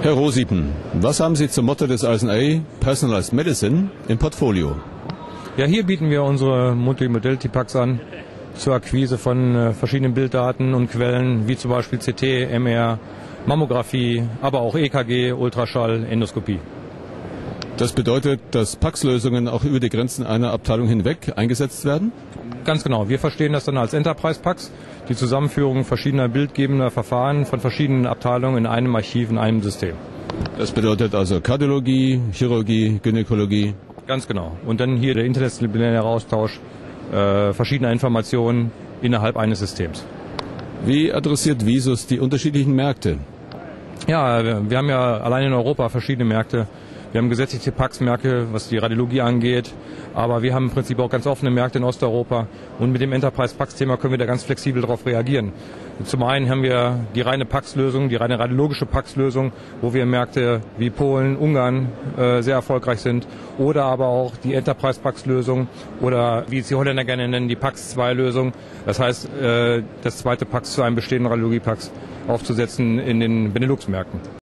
Herr Rosiepen, was haben Sie zum Motto des RSNA Personalized Medicine im Portfolio? Ja, hier bieten wir unsere Multimodality Packs an zur Akquise von verschiedenen Bilddaten und Quellen, wie zum Beispiel CT, MR, Mammographie, aber auch EKG, Ultraschall, Endoskopie. Das bedeutet, dass PACS-Lösungen auch über die Grenzen einer Abteilung hinweg eingesetzt werden? Ganz genau. Wir verstehen das dann als Enterprise-Packs, die Zusammenführung verschiedener bildgebender Verfahren von verschiedenen Abteilungen in einem Archiv, in einem System. Das bedeutet also Kardiologie, Chirurgie, Gynäkologie? Ganz genau. Und dann hier der interdisziplinäre Austausch verschiedener Informationen innerhalb eines Systems. Wie adressiert Visus die unterschiedlichen Märkte? Ja, wir haben ja allein in Europa verschiedene Märkte. Wir haben gesetzliche PACS-Märkte, was die Radiologie angeht, aber wir haben im Prinzip auch ganz offene Märkte in Osteuropa und mit dem Enterprise-PACS-Thema können wir da ganz flexibel darauf reagieren. Zum einen haben wir die reine PACS-Lösung, die reine radiologische PACS-Lösung, wo wir in Märkte wie Polen, Ungarn sehr erfolgreich sind, oder aber auch die Enterprise-PACS-Lösung oder wie es die Holländer gerne nennen, die PACS-2-Lösung. Das heißt, das zweite PACS zu einem bestehenden Radiologie-PACS aufzusetzen in den Benelux-Märkten.